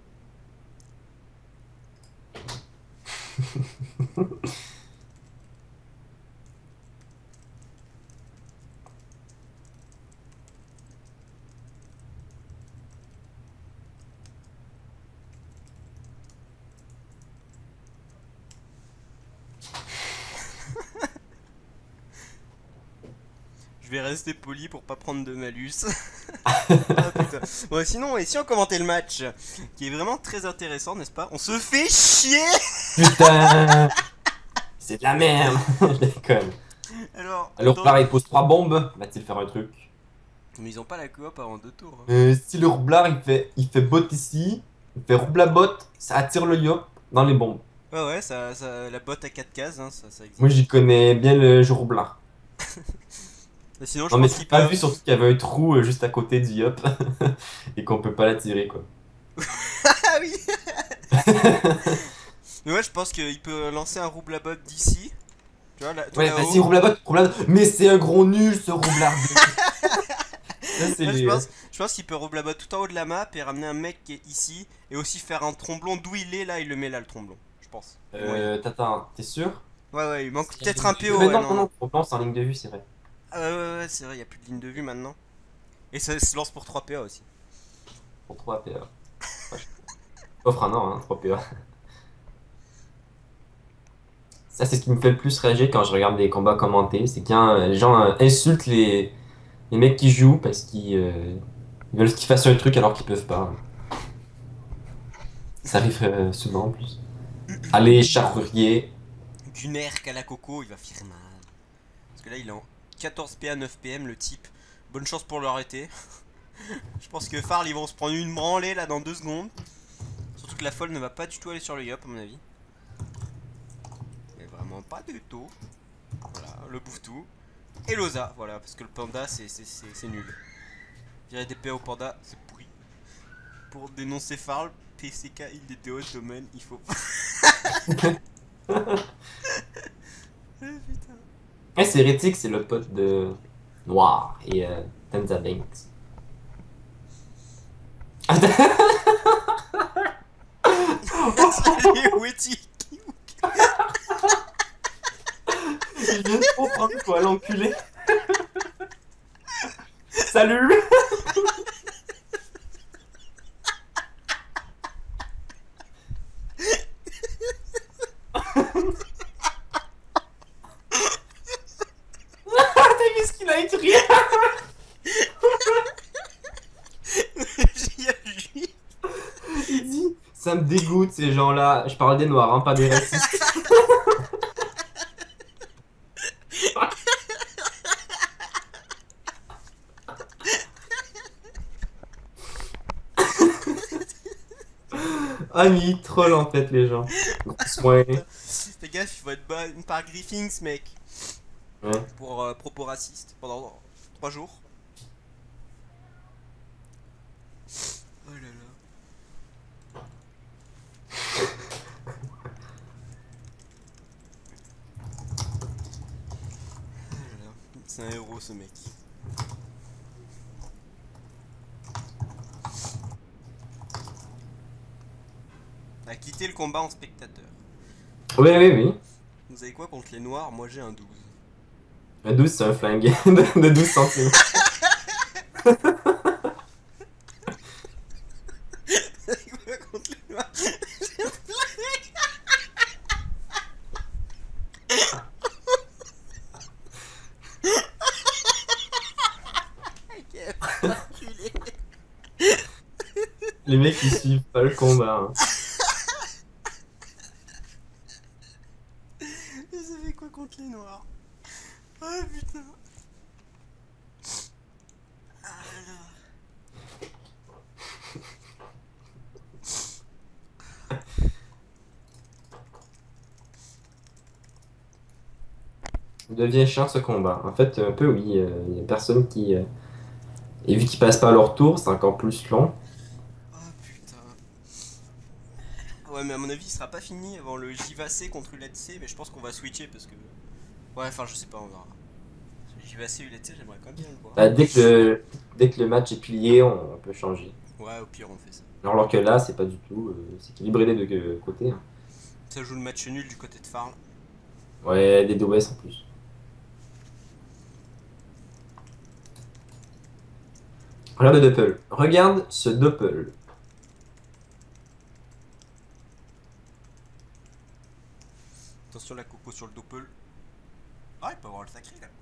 Je vais rester poli pour pas prendre de malus. Ah putain. Bon, sinon, et si on commentait le match, qui est vraiment très intéressant, n'est-ce pas? On se fait chier. Putain, c'est de la merde. Je déconne. Alors, Alors dans... là, il pose trois bombes. Va-t-il faire un truc? Mais ils ont pas la coop avant deux tours, hein. Euh, si le roublard il fait, il fait bot ici, il fait roubla bot, ça attire le yop dans les bombes. Ouais, ouais, ça, ça, la botte à quatre cases, hein, ça, ça Moi existe. j'y connais bien le jeu roublard. Mais sinon, je Non mais pense t'as qu'il pas peut. vu surtout qu'il y avait un trou euh, juste à côté du yop et qu'on peut pas l'attirer quoi. Ah oui. Mais ouais, je pense qu'il peut lancer un roublabot d'ici. Tu vois, là, tout Ouais, vas-y, là-haut. roule la botte, roule la botte. Mais c'est un gros nul ce roublard. Ça c'est Ouais, je les. euh, pense, je pense qu'il peut roublabot tout en haut de la map et ramener un mec qui est ici. Et aussi faire un tromblon d'où il est, là, il le met là, le tromblon. Je pense. Il y a moyen. Euh, t'attends, t'es sûr? Ouais, ouais, il Parce manque qu'il y a peut-être une un ligne de vue. P O, Mais ouais, non, non, non, non. non, on pense en ligne de vue, c'est vrai. Ah ouais, ouais, ouais, c'est vrai, il n'y a plus de ligne de vue maintenant. Et ça se lance pour trois P A aussi. Pour trois P A. Ouais, je- Offre un an, hein, trois P A. Ça, c'est ce qui me fait le plus rager quand je regarde des combats commentés. C'est quand euh, les gens euh, insultent les, les mecs qui jouent parce qu'ils euh, ils veulent qu'ils fassent un truc alors qu'ils peuvent pas. Ça arrive euh, souvent en plus. Allez, charrurier. Gunner Kalacoco, il va faire mal. Parce que là, il est en quatorze P A, neuf P M, le type. Bonne chance pour l'arrêter. Je pense que Farl, ils vont se prendre une branlée là dans deux secondes. Surtout que la folle ne va pas du tout aller sur le yop, à mon avis. Mais vraiment pas du tout. Voilà, le bouffe-tout. Et Loza, voilà, parce que le panda, c'est c'est- c'est- c'est nul. Virer des P A au panda, c'est pourri. Pour dénoncer Farl, P C K, il était ottomane, il faut pas. Ah, putain. Ouais, c'est Hérétique, c'est le pote de Noir et euh, Tenza Banks. Salut, Wetty. Il vient de comprendre quoi, l'enculé. Salut! T'as vu ce qu'il a écrit? J'y agis. Il dit, ça me dégoûte ces gens-là. Je parle des noirs, hein, pas des racistes. Ah, mais ils trollent en fait les gens. Gros soin. Fais gaffe, il faut être bas par Griffins, mec. Ouais. Pour euh, propos racistes pendant trois jours. Oh là là. Oh là là. C'est un héros ce mec. A quitté le combat en spectateur. Oui, oui, oui. Vous avez quoi contre les noirs? Moi j'ai un douze. Le douze, c'est un flingue de de douze centimes. Vous avez quoi contre les noirs? Quel enculé. Les mecs, ils suivent pas le combat, hein. Vous avez quoi contre les noirs? Oh putain. Ah là là. Il devient chiant ce combat. En fait, un peu, oui. euh, Il y a personne qui. euh, Et vu qu'ils passent pas leur tour, c'est encore plus long. Oh putain. Ouais, mais à mon avis, il sera pas fini avant le J V A C contre U L A C, mais je pense qu'on va switcher parce que. Ouais, enfin, je sais pas, on verra. J V A C, U L A C, j'aimerais quand même bien le voir. Bah, dès que le, dès que le match est plié, on, on peut changer. Ouais, au pire, on fait ça. Alors que là, c'est pas du tout. euh, c'est équilibré des deux côtés, hein. Ça joue le match nul du côté de Farl. Ouais, des D O S en plus. Regarde le Doppel. Regarde ce Doppel. Attention, la coco sur le doppel. Ah, il peut avoir le sacré là.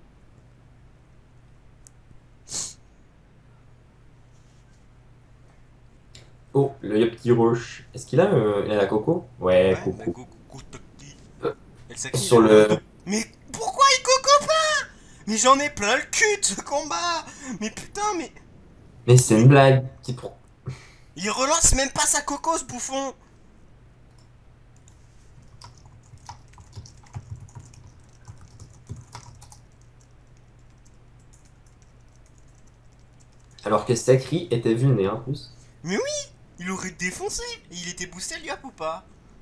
Oh, le petit Roche. Est-ce qu'il a, euh, il a la coco? Ouais, Ouais, mais coco. go go petit. Euh, Et le sacré, il a sur le le. dos. Mais pourquoi il coco pas? Mais j'en ai plein le cul de ce combat. Mais putain, mais. Mais c'est Mais une blague. Qui pro- il relance même pas sa coco, ce bouffon. Alors que Sakri était vulné en plus. Mais oui, il aurait défoncé. Et il était boosté, lui, ou pas?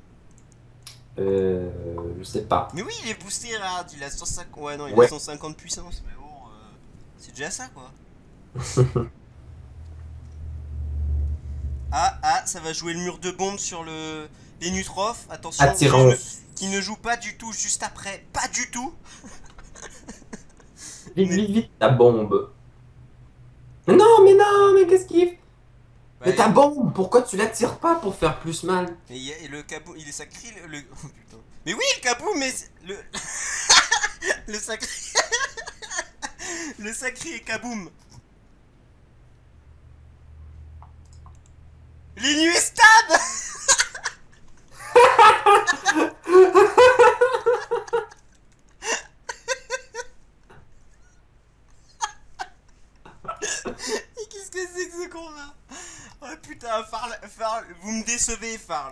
Euh. Je sais pas. Mais oui, il est boosté, regarde. Il a cent cinquante. Ouais, non, il a Ouais. cent cinquante puissance. Mais bon, euh, c'est déjà ça, quoi. Ah, ah, ça va jouer le mur de bombe sur le les Nutrophes. Attention, qui, ne- Attirance. qui ne joue pas du tout juste après. Pas du tout. Vite, Mais, vite, vite, ta bombe. Mais non, mais non, mais qu'est-ce qu'il fait? bah, Mais ta bombe, pourquoi tu la tires pas pour faire plus mal? et, y a- et le cabou, il est sacré le, le- oh, putain. Mais oui, le cabou, mais c'est- le le sacré le sacré est kaboum. Les nuées stab. Et qu'est-ce que c'est que ce combat? Oh putain, Farl, Farl, vous me décevez, Farl.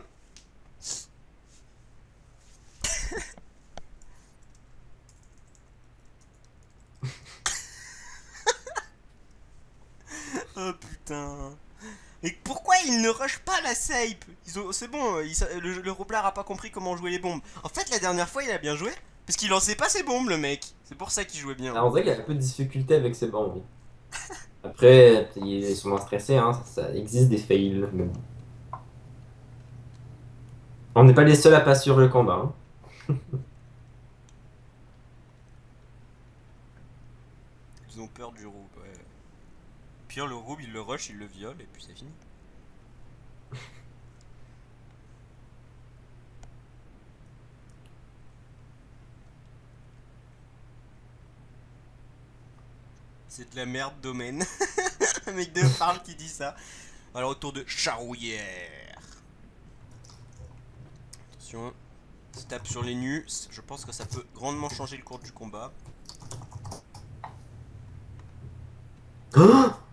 Oh putain. Et pourquoi ils ne rushent pas la sape? Ils ont, c'est bon, ils sa- le, le Roblar a pas compris comment jouer les bombes. En fait, la dernière fois, il a bien joué, parce qu'il lançait pas ses bombes, le mec. C'est pour ça qu'il jouait bien. Alors, on dirait qu'il a un peu de difficulté avec ses bombes. Après, il est souvent stressé, hein. Ça, ça existe des fails. Mais bon. On n'est pas les seuls à pas suivre le combat, hein. Ils ont peur du Roub, ouais. Pire, le Roub, il le rush, il le viole, et puis c'est fini. C'est de la merde, domaine. Un mec de Farl qui dit ça. Alors, autour de Charouillère. Attention. Se tape sur les nus. Je pense que ça peut grandement changer le cours du combat. Oh,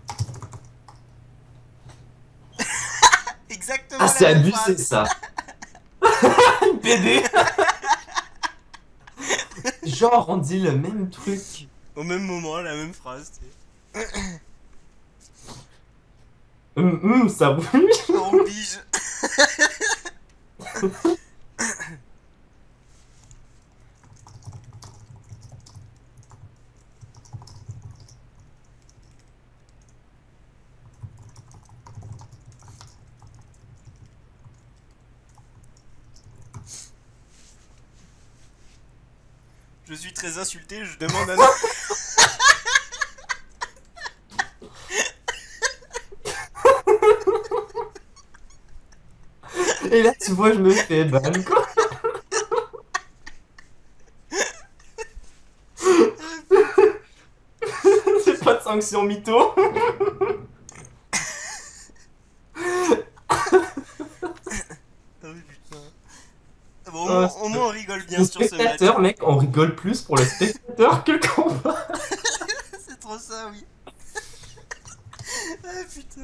Exactement ah, la c'est même abusé phrase. ça! P D. Genre, on dit le même truc. Au même moment, la même phrase. tu sais. Hum, hum, ça bouge. On oblige. Je suis très insulté, je demande un... Et là, tu vois, je me fais ban, quoi. C'est pas de sanction mytho. Ah oui, putain. Bon, au, Euh, moins, au moins, on rigole bien le sur ce match. spectateur, mec, on rigole plus pour le spectateur que le combat. C'est trop ça, oui. Ah putain.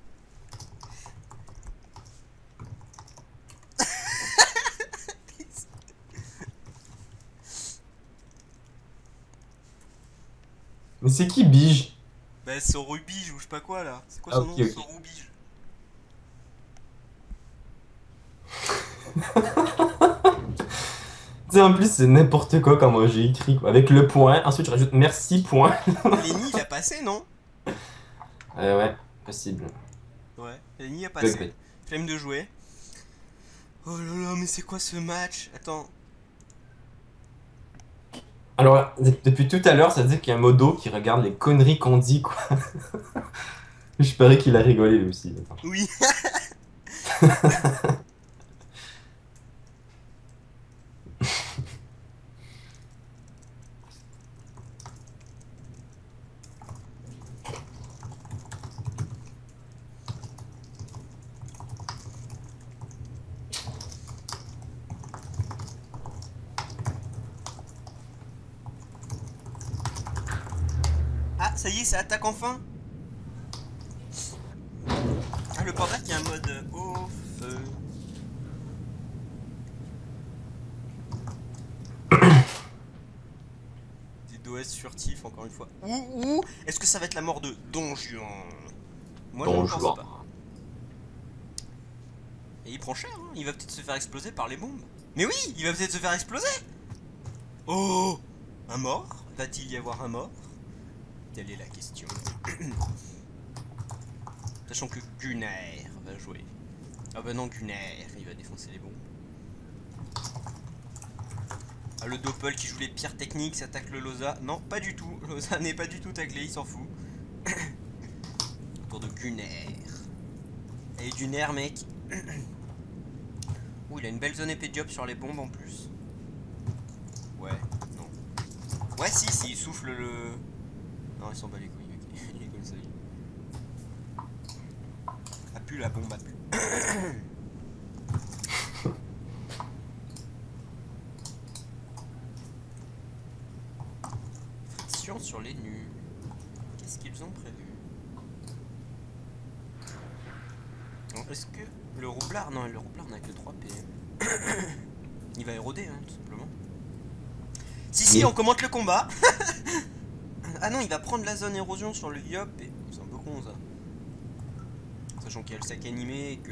Mais c'est qui Bige? Bah, Sorubige ou je sais pas quoi là. C'est quoi Ah, son ok, nom? ok. Sorubige. Tu sais, en plus, c'est n'importe quoi comment j'ai écrit, quoi. Avec le point, ensuite je rajoute merci, point. Lenny, il a passé, non? Euh, ouais, possible. Ouais, Lenny a Bug, passé. bug. Flemme de jouer. Oh là là, mais c'est quoi ce match? Attends. Alors, de- depuis tout à l'heure, ça veut dire qu'il y a un modo qui regarde les conneries qu'on dit, quoi. Je parie qu'il a rigolé, lui aussi. Attends. Oui. Ah, ça y est, ça attaque enfin. Ah, le panda qui a un mode euh, au feu. Des D O S furtifs, encore une fois. Ouh, ouh. Est-ce que ça va être la mort de Don Juan? Moi, je ne pense Bonjour. pas. Et il prend cher, hein. Il va peut-être se faire exploser par les bombes. Mais oui, il va peut-être se faire exploser. Oh, un mort? Va-t-il y avoir un mort? Telle est la question. Sachant que Gunnar va jouer. Ah bah non, Gunnar, il va défoncer les bombes. Ah, le Doppel qui joue les pires techniques, s'attaque le Loza. Non, pas du tout. Loza n'est pas du tout taclé, il s'en fout. Tour de Gunnar. Et Gunnar, mec. Ouh, il a une belle zone épée job sur les bombes en plus. Ouais, non. Ouais, si, si, il souffle le... Non, il s'en bat les couilles, ok. Il est comme ça. A pu la bombe, a pu. Friction sur les nus. Qu'est-ce qu'ils ont prévu? Est-ce que le roublard... Non, le roublard n'a que trois P M. Il va éroder, hein, tout simplement. Si, si, Oui. on commente le combat. Ah non, il va prendre la zone érosion sur le Yop. Et... C'est un peu con, ça. Sachant qu'il y a le sac animé et que...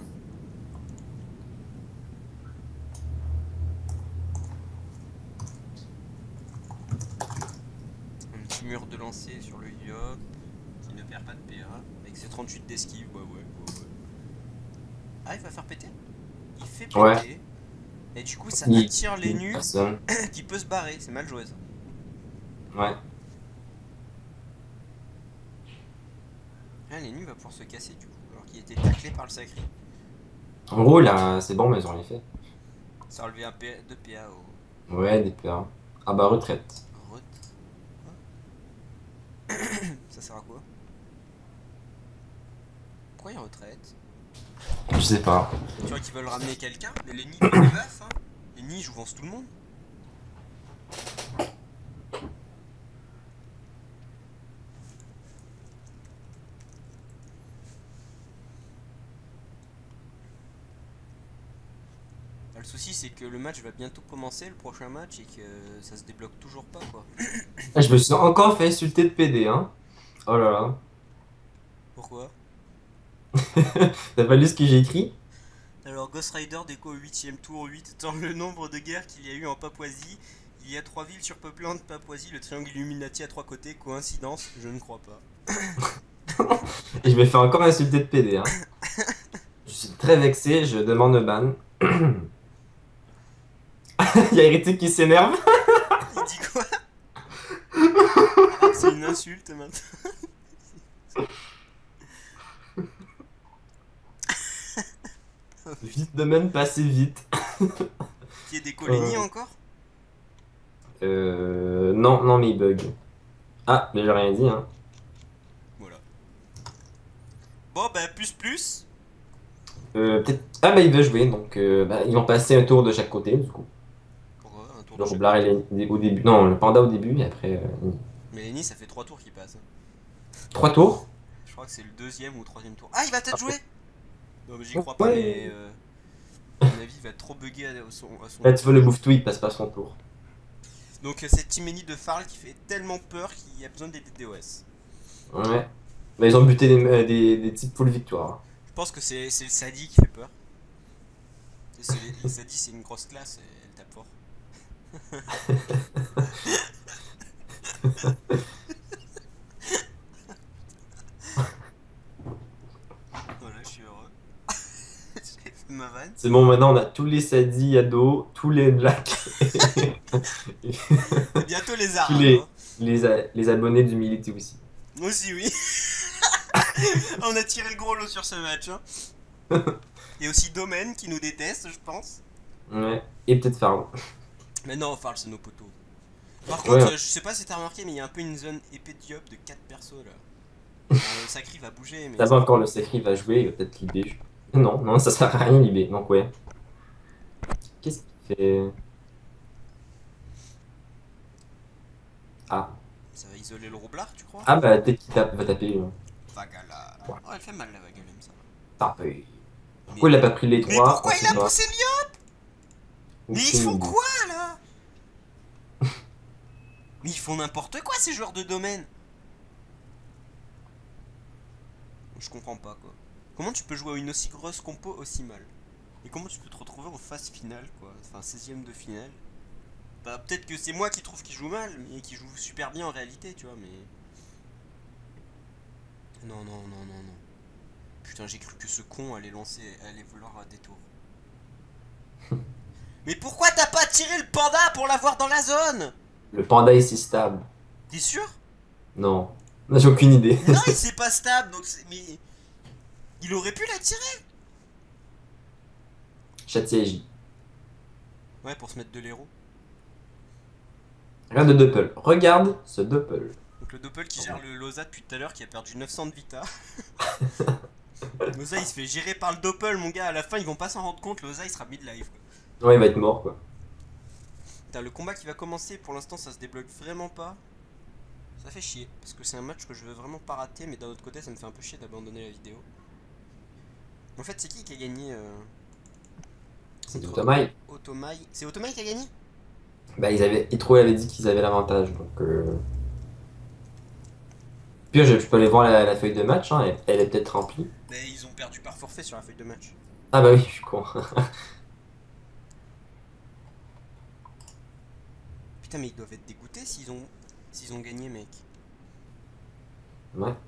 Un petit mur de lancer sur le Yop. Qui ne perd pas de P A. Avec ses trente-huit d'esquive. Ouais, ouais, ouais, ouais. Ah, il va faire péter? Il fait péter. Ouais. Et du coup, ça Il... attire les il- nus Personne. qui peut se barrer. C'est mal joué, ça. Ouais. Ah, les nus va pouvoir se casser, du coup. Alors qu'il était taclé par le sacré. En gros, là, c'est bon, mais ils ont rien fait. Ça a relevé un P... deux P A au... Ouais, des pleurs. Ah bah, retraite. Rot. Ça sert à quoi? Pourquoi il retraite? Je sais pas. Tu vois qu'ils veulent ramener quelqu'un? Mais les nids, ils les buffs, hein. Les nids, je vance tout le monde. Ah, le souci, c'est que le match va bientôt commencer, le prochain match, et que ça se débloque toujours pas, quoi. Ah, je me suis encore fait insulter de P D, hein. Oh là là. Pourquoi? T'as pas lu ce que j'ai écrit? Alors, Ghost Rider déco au huitième tour, huit étant le nombre de guerres qu'il y a eu en Papouasie. Il y a trois villes surpeuplées en Papouasie, le triangle Illuminati à trois côtés. Coïncidence? Je ne crois pas. Et je me fais encore insulter de P D, hein. Je suis très vexé, je demande le ban. Il y a Hérétique qui s'énerve. Il dit quoi? C'est une insulte maintenant. Vite de même, passer vite. Qui est des coligny Euh, encore? euh, non, non, mais il bug. Ah, mais j'ai rien dit, hein. Voilà. Bon, bah, plus plus. Euh, peut-être... Ah, bah, il veut jouer, donc euh, bah, ils vont passer un tour de chaque côté, du coup. Pourquoi? Un tour Le de chaque roublard, côté. il est au début. Non, le panda au début, et après. euh, Mais Lenny, ça fait trois tours qu'il passe. Trois tours? Je crois que c'est le deuxième ou troisième tour. Ah, il va peut-être jouer! Non, mais j'y crois pas, Ouais. mais. Euh, à mon avis, il va trop bugger à son, à son Là, tu tour. vois, le bouffe-tout, il passe pas son tour. Donc, euh, c'est Team Lenny de Farl qui fait tellement peur qu'il y a besoin des D O S. Ouais. Bah, ils ont buté des, euh, des, des types full victoire. Je pense que c'est c'est le Sadi qui fait peur. C'est- Il s'est dit c'est une grosse classe et elle tape fort. Voilà, je suis heureux. J'ai fait ma vanne. C'est bon, maintenant on a tous les sadis ados, tous les blacks, Et bientôt les tous arabes, hein. les, les, a- les abonnés du Milité aussi. Moi aussi, oui. On a tiré le gros lot sur ce match, hein. Et aussi Domaine qui nous déteste, je pense. Ouais, et peut-être Farm. Mais non, Farl, c'est nos potos. Par Ouais, contre, euh, je sais pas si t'as remarqué, mais il y a un peu une zone épée diop de quatre persos là. Bon, le sacri va bouger, mais t'as ça pas fait. encore le Sacri va jouer, il va peut-être Libé. Non, non, ça sert à rien Libé, donc ouais. Qu'est-ce qu'il fait? Ah. Ça va isoler le roublard, tu crois? Ah bah peut-être qu'il tape, va taper. euh, Vagala. Ouais. Oh, elle fait mal la Vagalem, ça va. taper. Mais. Pourquoi il a pas pris les Mais trois? On pourquoi il sait a pas. poussé Lyon? Mais ils Aucune font idée. quoi là? Mais ils font n'importe quoi ces joueurs de domaine. Je comprends pas quoi. Comment tu peux jouer à une aussi grosse compo aussi mal? Et comment tu peux te retrouver en phase finale quoi? Enfin seizième de finale. Bah peut-être que c'est moi qui trouve qu'il joue mal, mais qui joue super bien en réalité, tu vois, mais. Non, non, non, non, non. Putain, j'ai cru que ce con allait lancer, allait vouloir un détour. Mais pourquoi t'as pas tiré le panda pour l'avoir dans la zone? Le panda est si stable. T'es sûr? Non. J'ai aucune idée. Non, il c'est pas stable, donc c'est. Mais. Il aurait pu la tirer. Châtier Ouais, pour se mettre de l'héros. Regarde le Doppel. Regarde ce Doppel. Donc le Doppel qui gère le Loza depuis tout à l'heure qui a perdu neuf cents de Vita. Loza il se fait gérer par le Doppel, mon gars. À la fin, ils vont pas s'en rendre compte. Loza il sera mid-life. Quoi. Ouais, il va être mort quoi. Putain, le combat qui va commencer, pour l'instant, ça se débloque vraiment pas. Ça fait chier. Parce que c'est un match que je veux vraiment pas rater. Mais d'un autre côté, ça me fait un peu chier d'abandonner la vidéo. En fait, c'est qui qui a gagné euh... C'est Entre Otomai. Otomai. C'est Otomai qui a gagné? Bah, ils avaient... Itro avait dit qu'ils avaient l'avantage. Donc. Euh... Puis je, je peux aller voir la, la feuille de match. Hein, elle, elle est peut-être remplie. Mais ils ont perdu par forfait sur la feuille de match. Ah bah oui, je suis con. Putain, mais ils doivent être dégoûtés s'ils ont... s'ils ont gagné, mec. Ouais.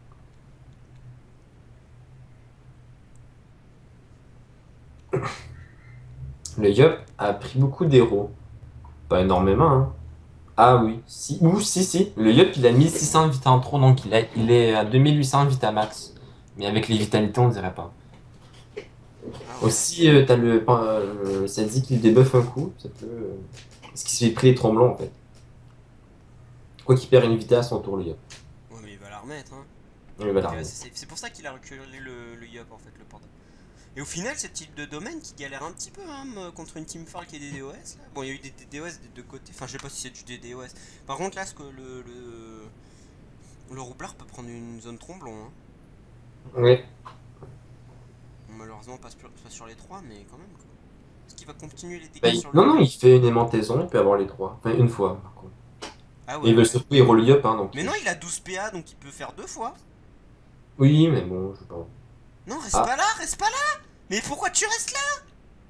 Le Yop a pris beaucoup d'héros. Pas énormément, hein. Ah oui, si, ou si, si. Le Yop, il a mille six cents vita en trop, donc il, a, il est à deux mille huit cents vita max. Mais avec les vitalités, on dirait pas. Ah ouais. Aussi, euh, t'as le, euh, ça dit qu'il débuff un coup. Ça peut, euh, parce qu'il se fait pris les tremblants, en fait. Quoi qu'il perd une vita à son tour, le Yop. Ouais, mais il va la remettre, hein. Il va la Ok, ouais, remettre. c'est c'est pour ça qu'il a reculé le, le Yop en fait, le panda. Et au final, c'est le type de domaine qui galère un petit peu hein, me- contre une team Farl qui est des D O S là. Bon, il y a eu des D D O S des deux côtés. Enfin, je sais pas si c'est du D D O S. Par contre, là, ce que le, le, le roublard peut prendre une zone tromblon. Hein. Ouais. Bon, malheureusement, pas sur, pas sur les trois, mais quand même. Quoi. Est-ce qu'il va continuer les Bah, dégâts il- sur le Non, non, Yop? il fait une aimantaison, il peut avoir les trois. Enfin, une fois, par contre. Ah Et ouais, il veut ouais. surtout héros le Yop, hein, donc. Mais non, il a douze P A donc il peut faire deux fois. Oui, mais bon, je sais pas. Non, reste Ah. pas là, reste pas là. Mais pourquoi tu restes là?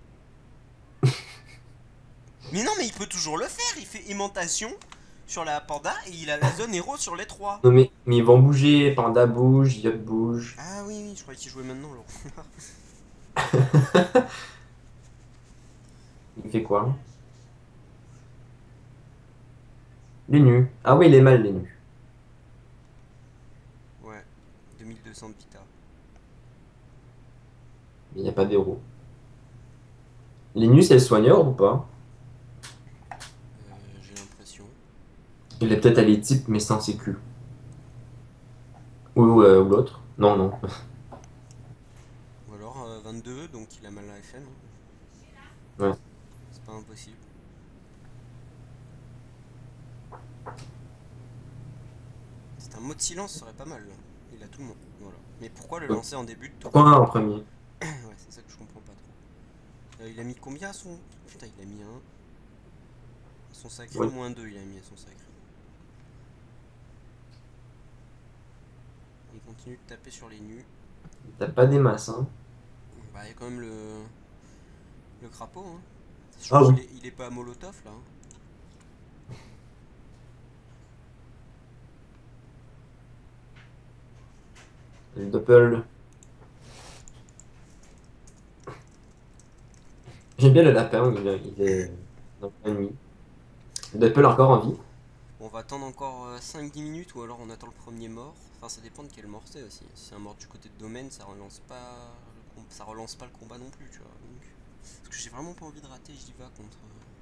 Mais non, mais il peut toujours le faire. Il fait aimantation sur la panda et il a la zone héros sur les trois. Non, mais, mais ils vont bouger, Panda bouge, Yop bouge. Ah oui, oui, je croyais qu'il jouait maintenant, Laurent. Il fait quoi? Les nus. Ah oui, il est mal, les nus. Ouais, deux mille deux cents de Vita. Mais il n'y a pas d'héros. Les nus, c'est le soigneur ou pas? Euh, J'ai l'impression. Il est peut-être à l'équipe, mais sans sécu. Ou, euh, ou l'autre. Non, non. Ou alors euh, vingt-deux, donc il a mal à F M. Ouais. C'est pas impossible. C'est un mot de silence, ce serait pas mal. Là. Il a tout le monde. Voilà. Mais pourquoi le lancer en début de tour? Pourquoi un en premier? Ouais, c'est ça que je comprends pas trop. Euh, il a mis combien à son. Putain, il a mis un. Son sacré, Ouais. moins deux, il a mis à son sacré. Il continue de taper sur les nus. T'as pas des masses, hein. Bah, il y a quand même le. Le crapaud, hein. Je crois Ah oui. qu'il est, il est pas à Molotov là. Hein. Le Doppel. J'aime bien le lapin, il, est- il est dans la nuit. Le Doppel encore en vie. On va attendre encore euh, cinq dix minutes ou alors on attend le premier mort. Enfin, ça dépend de quel mort c'est aussi. Si c'est un mort du côté de domaine, ça relance pas, le com- ça relance pas le combat non plus, tu vois. Donc, parce que j'ai vraiment pas envie de rater Jiva contre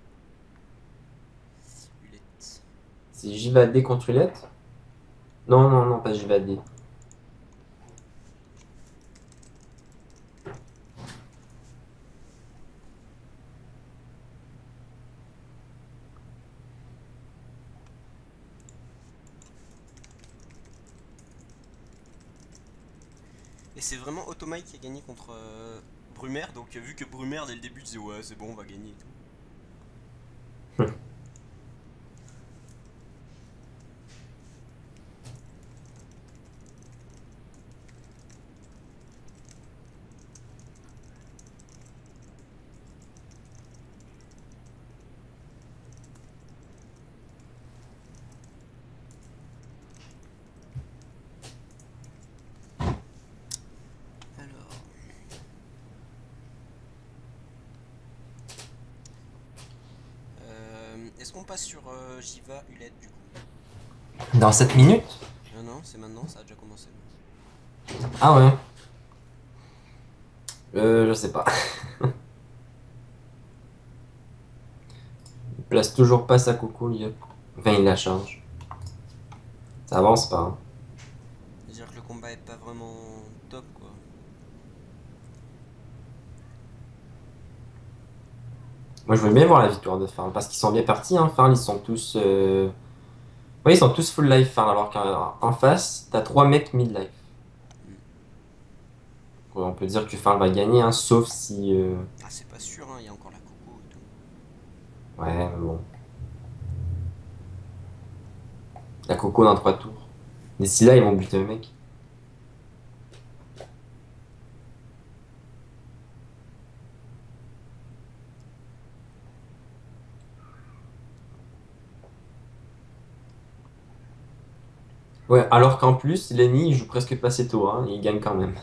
euh, Hulette. C'est Jivadé contre Ulette? Non, non, non, pas Jivadé. Et c'est vraiment Otomai qui a gagné contre euh, Brumer. Donc, euh, vu que Brumer dès le début disait ouais, c'est bon, on va gagner et tout. Alors, euh, est-ce qu'on passe sur euh, Jiva Hulette du coup? Dans sept minutes? Non, non, c'est maintenant, ça a déjà commencé. Ah ouais. Euh, je sais pas. Il place toujours pas sa coco, Liop. Enfin, il la charge. Ça avance pas, hein. C'est-à-dire que le combat est pas vraiment top quoi. Moi, je veux bien voir la victoire de Farl, parce qu'ils sont bien partis, hein. Farl, ils sont tous... euh, Oui, ils sont tous full life, Farl, alors qu'en face, t'as trois mecs mid-life. Hmm. On peut dire que Farl va gagner, hein, sauf si... euh, Ah, c'est pas sûr, hein, il y a encore la coco et tout. Ouais, mais bon. La coco dans trois tours. D'ici là, ils vont buter un mec. Ouais, alors qu'en plus, Lenny, il joue presque pas assez tôt, hein, et il gagne quand même.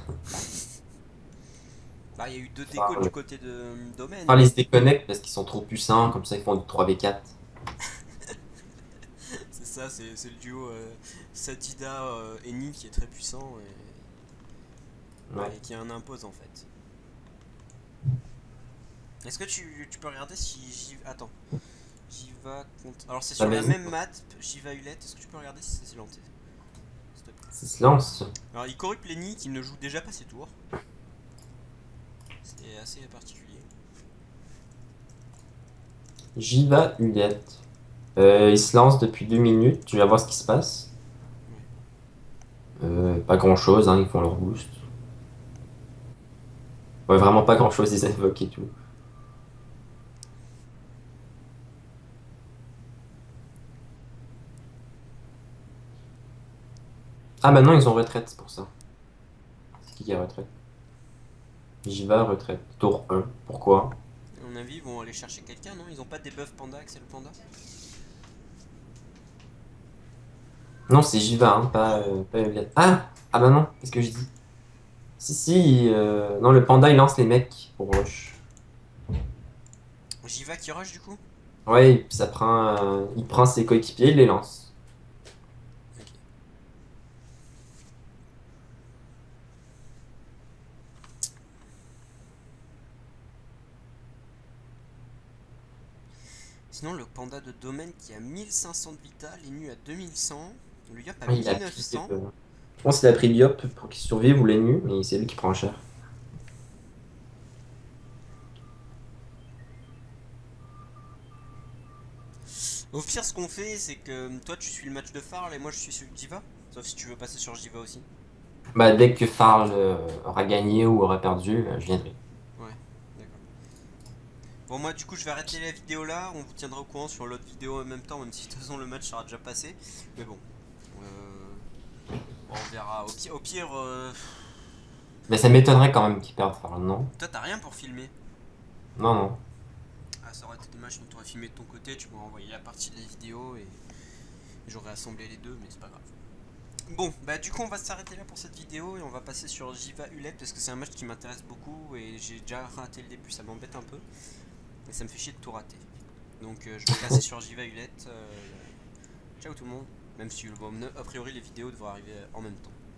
Bah, il y a eu deux décos du Farl, côté de euh, Domaine. Farl, Hein. ils se déconnectent parce qu'ils sont trop puissants, comme ça, ils font du trois v quatre. C'est ça, c'est c'est le duo euh, Satida euh, Eni qui est très puissant et, Ouais. et qui en impose en fait. Est-ce que tu, tu peux regarder si j'y. Attends. Jiva contre. Alors c'est Bah, sur la vas-y, même map, Jiva Hulette. Est-ce que tu peux regarder si c'est silencé? S'il te plaît. ça se lance. Alors il corrupte Lenny qui ne joue déjà pas ses tours. C'est assez particulier. Jiva Hulette. Euh, il se lance depuis deux minutes, tu vas voir ce qui se passe. Ouais. Euh, pas grand-chose, hein, ils font leur boost. Ouais, vraiment pas grand-chose, ils invoquent et tout. Ah bah non, ils ont retraite, c'est pour ça. C'est qui qui a retraite? Jiva retraite. Tour un. Pourquoi? À mon avis, ils vont aller chercher quelqu'un, non? Ils ont pas des buffs panda, Axel Panda? Non, c'est Jiva, hein, pas, euh, pas Hulette. Ah! Ah bah non, qu'est-ce que je dis? Si, si, euh, non, le panda, il lance les mecs pour rush. Jiva qui rush du coup? Ouais, et puis ça prend, euh, il prend ses coéquipiers, il les lance. Ok. Sinon, le panda de domaine qui a mille cinq cents de vital est nu à deux mille cent. Le Yop a Ouais, il a pris, mille neuf cents. euh, je pense qu'il a pris Liop pour qu'il survive ou les nus, mais c'est lui qui prend cher. Au pire, ce qu'on fait, c'est que toi tu suis le match de Farl et moi je suis celui de Jiva. Sauf si tu veux passer sur Jiva aussi. Bah, dès que Farl euh, aura gagné ou aura perdu, euh, je viendrai. Ouais, d'accord. Bon, moi du coup, je vais arrêter la vidéo là. On vous tiendra au courant sur l'autre vidéo en même temps, même si de toute façon le match sera déjà passé. Mais bon, euh, bon, on verra. Au pire, au pire euh, Mais ça m'étonnerait quand même qu'il perde Farl, non? toi t'as rien pour filmer. Non, non. Ah, ça aurait été dommage, sinon t'aurais filmé de ton côté, tu m'aurais envoyé la partie de la vidéo et j'aurais assemblé les deux, mais c'est pas grave. Bon, bah du coup on va s'arrêter là pour cette vidéo et on va passer sur Jiva Hulette parce que c'est un match qui m'intéresse beaucoup et j'ai déjà raté le début, ça m'embête un peu et ça me fait chier de tout rater. Donc euh, je vais passer sur Jiva Hulette. Euh, ciao tout le monde, même si bon, a priori les vidéos devraient arriver en même temps.